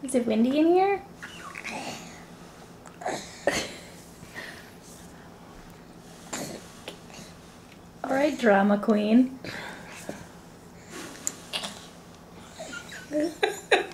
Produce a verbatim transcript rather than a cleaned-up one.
Is it windy in here? All right, drama queen.